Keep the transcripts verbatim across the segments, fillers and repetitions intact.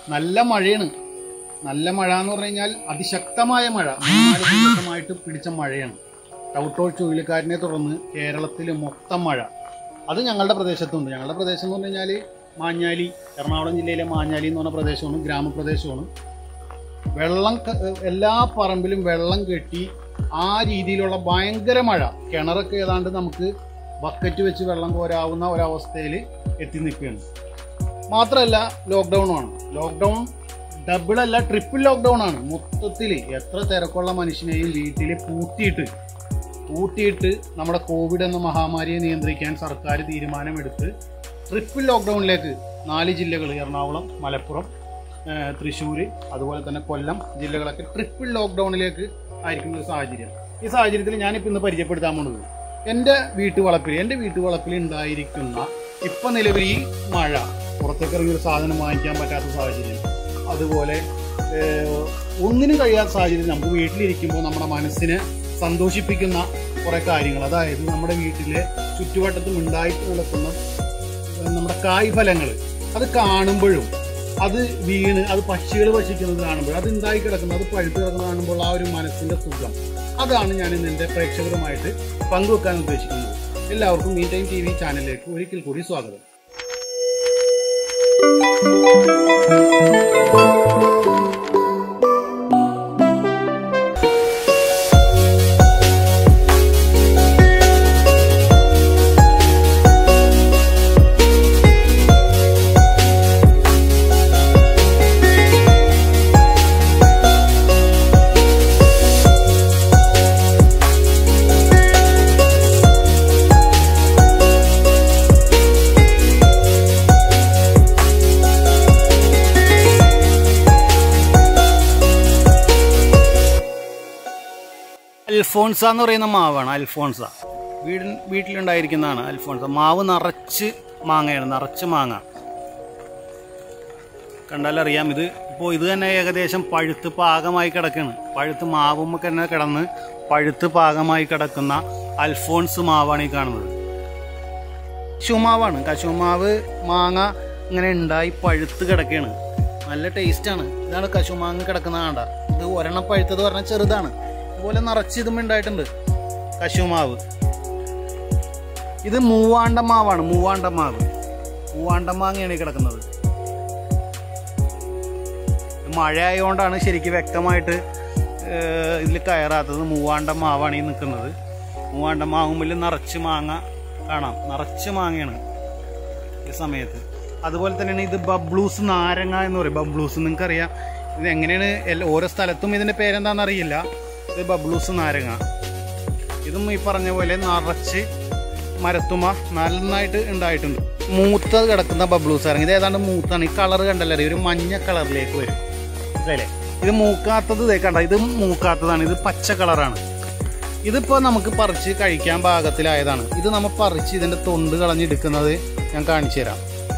നല്ല മഴയാണ്. നല്ല മഴ എന്ന് പറഞ്ഞു കഴിഞ്ഞാൽ അതിശക്തമായ മഴ, മൂന്നാല് ദിവസമായിട്ട് പിടിച്ച മഴയാണ്. ടൗട്ടോ ചുഴലിക്കാറ്റിനെ തുടർന്ന് കേരളത്തിൽ മൊത്തം മഴ. അത് ഞങ്ങളുടെ പ്രദേശത്തുണ്ട്. ഞങ്ങളുടെ പ്രദേശം എന്ന് പറഞ്ഞു കഴിഞ്ഞാൽ മാഞ്ഞാലി, എറണാകുളം ജില്ലയിലെ മാഞ്ഞാലി എന്ന് പറഞ്ഞ പ്രദേശമാണ്, ഗ്രാമപ്രദേശമാണ്. വെള്ളം എല്ലാ പറമ്പിലും വെള്ളം കെട്ടി ആ രീതിയിലുള്ള ഭയങ്കര മഴ. കിണറൊക്കെ ഏതാണ്ട് നമുക്ക് ബക്കറ്റ് വെച്ച് വെള്ളം കോരാവുന്ന ഒരവസ്ഥയിൽ എത്തി നിൽക്കുകയാണ്. മാത്രമല്ല ലോക്ക്ഡൗണുമാണ്. ലോക്ക്ഡൗൺ ഡബിൾ അല്ല ട്രിപ്പിൾ ലോക്ക്ഡൗൺ ആണ്. മൊത്തത്തിൽ എത്ര തിരക്കുള്ള മനുഷ്യനെയും വീട്ടിൽ പൂട്ടിയിട്ട് പൂട്ടിയിട്ട് നമ്മുടെ കോവിഡ് എന്ന മഹാമാരിയെ നിയന്ത്രിക്കാൻ സർക്കാർ തീരുമാനമെടുത്ത് ട്രിപ്പിൾ ലോക്ക്ഡൗണിലേക്ക് നാല് ജില്ലകൾ, എറണാകുളം, മലപ്പുറം, തൃശ്ശൂർ, അതുപോലെ തന്നെ കൊല്ലം ജില്ലകളൊക്കെ ട്രിപ്പിൾ ലോക്ക്ഡൗണിലേക്ക് ആയിരിക്കുന്ന ഒരു സാഹചര്യം. ഈ സാഹചര്യത്തിൽ ഞാനിപ്പോൾ ഇന്ന് പരിചയപ്പെടുത്താൻ പോകുന്നത് എൻ്റെ വീട്ടുവളപ്പിൽ എൻ്റെ വീട്ടുവളപ്പിൽ ഉണ്ടായിരിക്കുന്ന ഇപ്പം നിലവിൽ ഈ മഴ, പുറത്തേക്ക് ഇറങ്ങിയൊരു സാധനം വാങ്ങിക്കാൻ പറ്റാത്ത സാഹചര്യം, അതുപോലെ ഒന്നിനും കഴിയാത്ത സാഹചര്യം, നമുക്ക് വീട്ടിലിരിക്കുമ്പോൾ നമ്മുടെ മനസ്സിനെ സന്തോഷിപ്പിക്കുന്ന കുറേ കാര്യങ്ങൾ, അതായത് നമ്മുടെ വീട്ടിലെ ചുറ്റുവട്ടത്തും ഉണ്ടായിട്ട് കിടക്കുന്ന നമ്മുടെ കായ്ഫലങ്ങൾ, അത് കാണുമ്പോഴും അത് വീണ് അത് പക്ഷികൾ ഭക്ഷിക്കുന്നത് കാണുമ്പോൾ, അത് ഉണ്ടായി കിടക്കുന്നത്, അത് പഴുത്ത് കിടക്കുന്നത് കാണുമ്പോൾ ആ ഒരു മനസ്സിന്റെ സുഖം, അതാണ് ഞാൻ ഇന്ന് എൻ്റെ പ്രേക്ഷകരുമായിട്ട് പങ്കുവെക്കാൻ ഉദ്ദേശിക്കുന്നത്. എല്ലാവർക്കും മീ ടൈം ടി വി ചാനലിലേക്ക് ഒരിക്കൽ കൂടി സ്വാഗതം. അൽഫോൺസ എന്ന് പറയുന്ന മാവാണ്. അൽഫോൺസ വീട് വീട്ടിലുണ്ടായിരിക്കുന്നതാണ്. അൽഫോൺസ മാവ് നിറച്ച് മാങ്ങയാണ്, നിറച്ച് മാങ്ങ കണ്ടാലറിയാം. ഇത് ഇപ്പോൾ ഇത് തന്നെ ഏകദേശം പഴുത്ത് പാകമായി കിടക്കുകയാണ്. പഴുത്ത് മാവുമ്മൊക്കെ തന്നെ കിടന്ന് പഴുത്ത് പാകമായി കിടക്കുന്ന അൽഫോൺസ് മാവാണ് ഈ കാണുന്നത്. കശുമാവാണ്. കശുമാവ് മാങ്ങ ഇങ്ങനെ ഉണ്ടായി പഴുത്ത് കിടക്കുകയാണ്. നല്ല ടേസ്റ്റാണ്. ഇതാണ് കശുമാങ്ങ കിടക്കുന്ന കാണ്ട. ഇത് ഒരെണ്ണം പഴുത്തത് പറഞ്ഞാൽ ചെറുതാണ്. അതുപോലെ നിറച്ച് ഇതും ഉണ്ടായിട്ടുണ്ട് കശുമാവ്. ഇത് മൂവാണ്ട മാവാണ്. മൂവാണ്ട മാവ് മൂവാണ്ട മാങ്ങയാണ് ഈ കിടക്കുന്നത്. മഴ ആയതുകൊണ്ടാണ് ശരിക്കും വ്യക്തമായിട്ട് ഇതിൽ കയറാത്തത്. മൂവാണ്ട മാവാണ് ഈ നിൽക്കുന്നത്. മൂവാണ്ട മാവുമ്പിൽ നിറച്ച് മാങ്ങ കാണാം. നിറച്ച് മാങ്ങയാണ് ഈ സമയത്ത്. അതുപോലെ തന്നെയാണ് ഇത് ബബ്ലൂസ് നാരങ്ങ എന്ന് പറയും. ബബ്ലൂസ് നിങ്ങൾക്കറിയാം. ഇത് എങ്ങനെയാണ് ഓരോ സ്ഥലത്തും ഇതിൻ്റെ പേരെന്താണെന്ന് അറിയില്ല. ഇത് ബബ്ലൂസ് നാരങ്ങ. ഇതും ഈ പറഞ്ഞ പോലെ നിറച്ച് മരത്തുമ നന്നായിട്ട് ഉണ്ടായിട്ടുണ്ട്. മൂത്ത കിടക്കുന്ന ബബ്ലൂസ് നാരങ്ങ. ഇത് ഏതാണ്ട് മൂത്താണ്. ഈ കളർ കണ്ടല്ലേ, ഒരു മഞ്ഞ കളറിലേക്ക് വരും. അല്ലേ? ഇത് മൂക്കാത്തത് ഇതേ കണ്ട, ഇത് മൂക്കാത്തതാണ്. ഇത് പച്ച കളറാണ്. ഇതിപ്പോൾ നമുക്ക് പറിച്ച് കഴിക്കാൻ പാകത്തിലായതാണ്. ഇത് നമ്മൾ പറിച്ച് ഇതിൻ്റെ തൊണ്ട് കളഞ്ഞെടുക്കുന്നത് ഞാൻ കാണിച്ചു തരാം.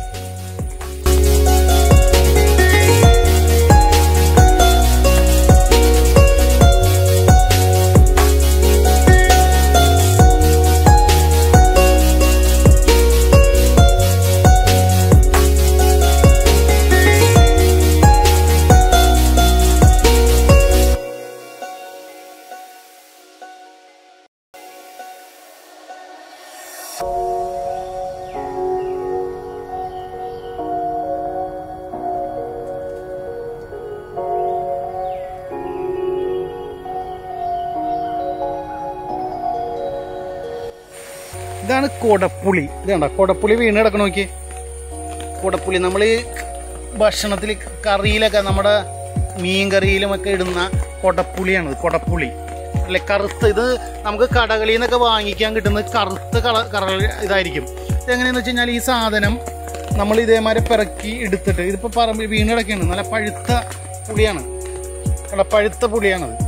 ഇതാണ് കൊടപ്പുളി. ഇത് കണ്ട കൊടപ്പുളി വീണ് കിടക്കണ നോക്കി. കൊടപ്പുളി നമ്മൾ ഈ ഭക്ഷണത്തിൽ കറിയിലൊക്കെ നമ്മുടെ മീൻ കറിയിലുമൊക്കെ ഇടുന്ന കൊടപ്പുളിയാണ്. കൊടപ്പുളി അല്ലെ, കറുത്ത. ഇത് നമുക്ക് കടകളിൽ നിന്നൊക്കെ വാങ്ങിക്കാൻ കിട്ടുന്നത് കറുത്ത കളർ കളർ ഇതായിരിക്കും. ഇതെങ്ങനെയാണെന്ന് വെച്ച് കഴിഞ്ഞാൽ ഈ സാധനം നമ്മൾ ഇതേമാതിരി പിറക്കി എടുത്തിട്ട്, ഇതിപ്പോൾ പറമ്പിൽ വീണ് കിടക്കുകയാണ്. നല്ല പഴുത്ത പുളിയാണ്. അല്ല, പഴുത്ത പുളിയാണത്.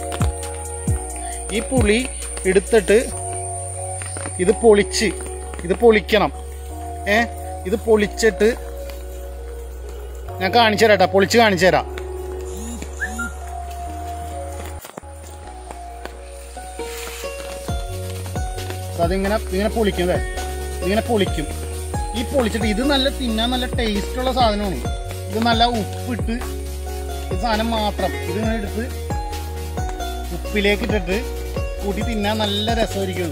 ഈ പുളി എടുത്തിട്ട് ഇത് പൊളിച്ച് ഇത് പൊളിക്കണം. ഏ ഇത് പൊളിച്ചിട്ട് ഞാൻ കാണിച്ചു തരാം കേട്ടോ. പൊളിച്ച് കാണിച്ചു തരാം. അതിങ്ങനെ ഇങ്ങനെ പൊളിക്കും. ഇതിങ്ങനെ പൊളിക്കും. ഈ പൊളിച്ചിട്ട് ഇത് നല്ല തിന്നാൻ നല്ല ടേസ്റ്റുള്ള സാധനമാണ്. ഇത് നല്ല ഉപ്പിട്ട് ഈ സാധനം മാത്രം ഇതിങ്ങനെ എടുത്ത് ഉപ്പിലേക്ക് ഇട്ടിട്ട് കൂട്ടി തിന്നാൻ നല്ല രസമായിരിക്കും.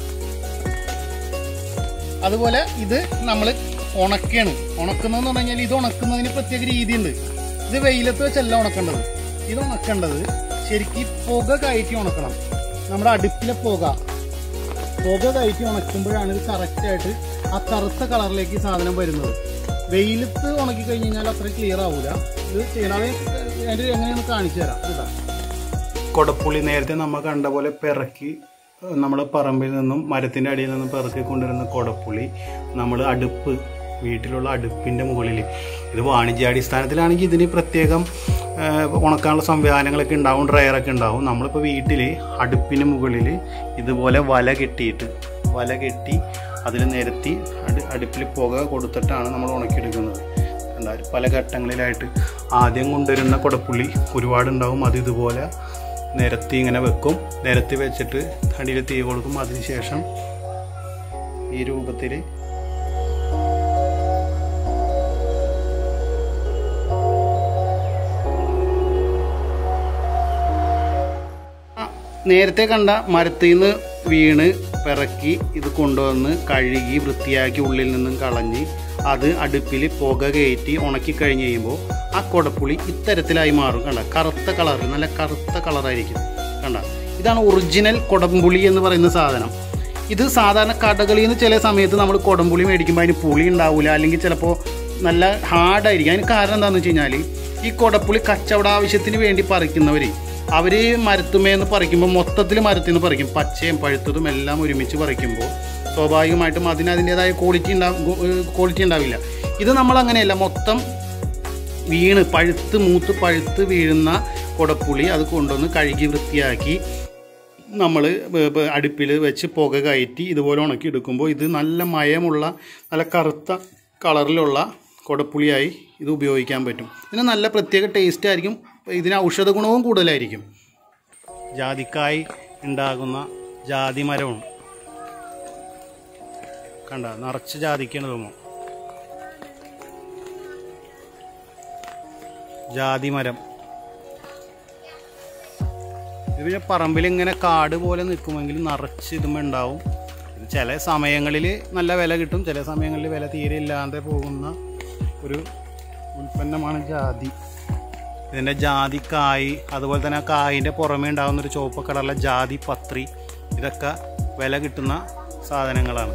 അതുപോലെ ഇത് നമ്മൾ ഉണക്കുകയാണ്. ഉണക്കുന്നതെന്ന് പറഞ്ഞു കഴിഞ്ഞാൽ ഇത് ഉണക്കുന്നതിന് പ്രത്യേക രീതിയുണ്ട്. ഇത് വെയിലത്ത് വെച്ചല്ല ഉണക്കേണ്ടത്. ഇത് ഉണക്കേണ്ടത് ശരിക്കും പുക കയറ്റി ഉണക്കണം. നമ്മുടെ അടുപ്പിലെ പുക പുക കയറ്റി ഉണക്കുമ്പോഴാണ് ഇത് കറക്റ്റായിട്ട് ആ കറുത്ത കളറിലേക്ക് സാധനം വരുന്നത്. വെയിലത്ത് ഉണക്കി കഴിഞ്ഞ് കഴിഞ്ഞാൽ അത്ര ക്ലിയർ ആവില്ല. ഇത് ചെയ്യണത് അതിൻ്റെ എങ്ങനെയൊന്ന് കാണിച്ചു തരാം. ഇതാ കൊടപ്പുളി നേരത്തെ നമ്മൾ കണ്ട പോലെ പിറക്കി നമ്മൾ പറമ്പിൽ നിന്നും മരത്തിൻ്റെ അടിയിൽ നിന്നും പിറക്കി കൊണ്ടുവരുന്ന കൊടപ്പുളി നമ്മൾ അടുപ്പ് വീട്ടിലുള്ള അടുപ്പിൻ്റെ മുകളിൽ, ഇത് വാണിജ്യാടിസ്ഥാനത്തിലാണെങ്കിൽ ഇതിന് പ്രത്യേകം ഉണക്കാനുള്ള സംവിധാനങ്ങളൊക്കെ ഉണ്ടാവും, ഡ്രയറൊക്കെ ഉണ്ടാവും. നമ്മളിപ്പോൾ വീട്ടിൽ അടുപ്പിന് മുകളിൽ ഇതുപോലെ വല കെട്ടിയിട്ട് വല കെട്ടി അതിൽ നിരത്തി അടു അടുപ്പിൽ പുക കൊടുത്തിട്ടാണ് നമ്മൾ ഉണക്കിയെടുക്കുന്നത്. എന്തായാലും പല ഘട്ടങ്ങളിലായിട്ട് ആദ്യം കൊണ്ടുവരുന്ന കൊടപ്പുള്ളി ഒരുപാടുണ്ടാവും. അത് ഇതുപോലെ നിരത്തി ഇങ്ങനെ വെക്കും. നിരത്തി വെച്ചിട്ട് അടിയിൽ തീ കൊടുക്കും. അതിനുശേഷം ഈ രൂപത്തിൽ നേരത്തെ കണ്ട മരത്തിൽ നിന്ന് വീണ് പിറക്കി ഇത് കൊണ്ടുവന്ന് കഴുകി വൃത്തിയാക്കി ഉള്ളിൽ നിന്നും കളഞ്ഞ് അത് അടുപ്പിൽ പുക കയറ്റി ഉണക്കി കഴിഞ്ഞ് കഴിയുമ്പോൾ ആ കൊടപ്പുളി ഇത്തരത്തിലായി മാറും. കണ്ട, കറുത്ത കളർ, നല്ല കറുത്ത കളറായിരിക്കും. കണ്ട, ഇതാണ് ഒറിജിനൽ കൊടംപുളി എന്ന് പറയുന്ന സാധനം. ഇത് സാധാരണ കടകളിൽ നിന്ന് ചില സമയത്ത് നമ്മൾ കൊടംപുളി മേടിക്കുമ്പോൾ അതിന് പുളി ഉണ്ടാവില്ല, അല്ലെങ്കിൽ ചിലപ്പോൾ നല്ല ഹാർഡായിരിക്കും. അതിന് കാരണം എന്താണെന്ന് വെച്ച് കഴിഞ്ഞാൽ ഈ കൊടപ്പുളി കച്ചവട ആവശ്യത്തിന് വേണ്ടി പറിക്കുന്നവർ അവർ മരത്തുമേന്ന് പറിക്കുമ്പോൾ മൊത്തത്തിൽ മരത്തിൽ നിന്ന് പറിക്കും. പച്ചയും പഴുത്തതും എല്ലാം ഒരുമിച്ച് പറിക്കുമ്പോൾ സ്വാഭാവികമായിട്ടും അതിന് അതിൻ്റേതായ ക്വാളിറ്റി ഉണ്ടാവും ക്വാളിറ്റി ഉണ്ടാവില്ല. ഇത് നമ്മളങ്ങനെയല്ല, മൊത്തം വീണ് പഴുത്ത് മൂത്ത് പഴുത്ത് വീഴുന്ന കൊടപ്പുളി അത് കൊണ്ടുവന്ന് കഴുകി വൃത്തിയാക്കി നമ്മൾ അടുപ്പിൽ വെച്ച് പുക കയറ്റി ഇതുപോലെ ഉണക്കി എടുക്കുമ്പോൾ ഇത് നല്ല മയമുള്ള നല്ല കറുത്ത കളറിലുള്ള കൊടപ്പുളിയായി ഇത് ഉപയോഗിക്കാൻ പറ്റും. ഇതിന് നല്ല പ്രത്യേക ടേസ്റ്റ് ആയിരിക്കും. ഇതിന് ഔഷധ ഗുണവും കൂടുതലായിരിക്കും. ജാതിക്കായ് ഉണ്ടാകുന്ന ജാതി മരമാണ്. കണ്ട, നിറച്ച് ജാതിക്കാണ് തോന്നുന്നു. ജാതി മരം ഇത് പിന്നെ പറമ്പിൽ ഇങ്ങനെ കാട് പോലെ നിൽക്കുമെങ്കിൽ നിറച്ച് ഇതുമ്പോൾ ഉണ്ടാവും. ചില സമയങ്ങളിൽ നല്ല വില കിട്ടും, ചില സമയങ്ങളിൽ വില തീരെ ഇല്ലാതെ പോകുന്ന ഒരു ഉൽപ്പന്നമാണ് ജാതി. ഇതിൻ്റെ ജാതിക്കായ്, അതുപോലെ തന്നെ ആ കായിൻ്റെ പുറമേ ഉണ്ടാകുന്നൊരു ചുവപ്പ് കളറിലെ ജാതി പത്രി, ഇതൊക്കെ വില കിട്ടുന്ന സാധനങ്ങളാണ്.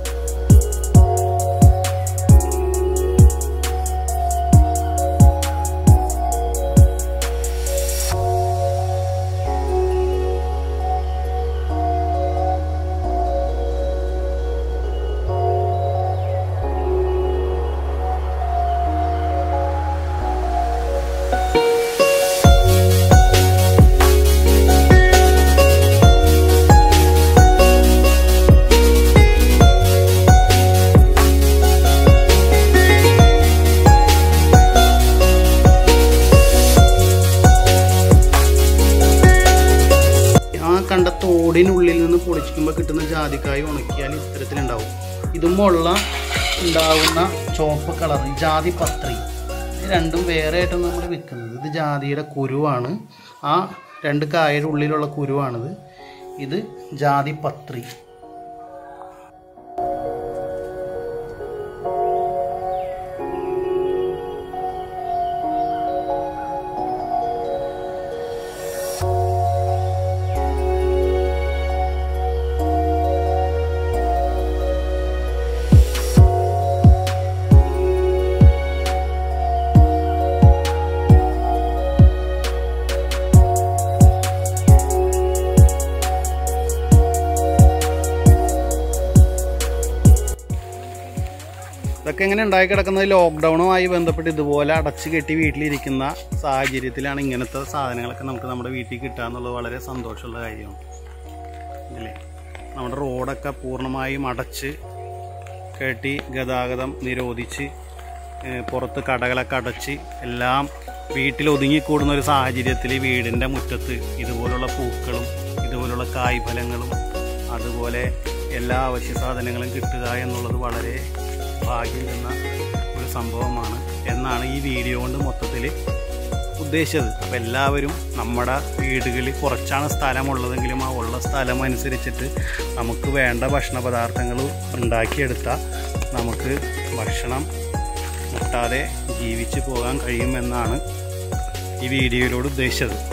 കണ്ട തോടിനുള്ളിൽ നിന്ന് പൊളിച്ചിക്കുമ്പോൾ കിട്ടുന്ന ജാതിക്കായ് ഉണക്കിയാൽ ഇത്തരത്തിലുണ്ടാവും. ഇതുമുള്ള ഉണ്ടാകുന്ന ചുവപ്പ് കളർ ജാതി പത്രി, ഇത് രണ്ടും വേറെ ആയിട്ടാണ് നമ്മൾ വെക്കുന്നത്. ഇത് ജാതിയുടെ കുരുവാണ്, ആ രണ്ട് കായയുടെ ഉള്ളിലുള്ള കുരുവാണിത്. ഇത് ജാതി പത്രി. ഇതൊക്കെ എങ്ങനെ ഉണ്ടായി കിടക്കുന്നത് ലോക്ക്ഡൗണുമായി ബന്ധപ്പെട്ട് ഇതുപോലെ അടച്ചു കെട്ടി വീട്ടിലിരിക്കുന്ന സാഹചര്യത്തിലാണ് ഇങ്ങനത്തെ സാധനങ്ങളൊക്കെ നമുക്ക് നമ്മുടെ വീട്ടിൽ കിട്ടുക എന്നുള്ളത് വളരെ സന്തോഷമുള്ള കാര്യമാണ് അല്ലേ. നമ്മുടെ റോഡൊക്കെ പൂർണ്ണമായും അടച്ച് കെട്ടി ഗതാഗതം നിരോധിച്ച് പുറത്ത് കടകളൊക്കെ അടച്ച് എല്ലാം വീട്ടിൽ ഒതുങ്ങിക്കൂടുന്ന ഒരു സാഹചര്യത്തിൽ വീടിൻ്റെ മുറ്റത്ത് ഇതുപോലുള്ള പൂക്കളും ഇതുപോലുള്ള കായ്ഫലങ്ങളും അതുപോലെ എല്ലാ അവശ്യ സാധനങ്ങളും കിട്ടുക എന്നുള്ളത് വളരെ ഭാഗ്യം എന്ന ഒരു സംഭവമാണ്. എന്നാണ് ഈ വീഡിയോ കൊണ്ട് മൊത്തത്തിൽ ഉദ്ദേശിച്ചത്. അപ്പോൾ എല്ലാവരും നമ്മുടെ വീടുകളിൽ കുറച്ചാണ് സ്ഥലമുള്ളതെങ്കിലും ആ ഉള്ള സ്ഥലം അനുസരിച്ചിട്ട് നമുക്ക് വേണ്ട ഭക്ഷണ പദാർത്ഥങ്ങൾ ഉണ്ടാക്കിയെടുത്താൽ നമുക്ക് ഭക്ഷണം മുട്ടാതെ ജീവിച്ചു പോകാൻ കഴിയുമെന്നാണ് ഈ വീഡിയോയിലൂടെ ഉദ്ദേശിച്ചത്.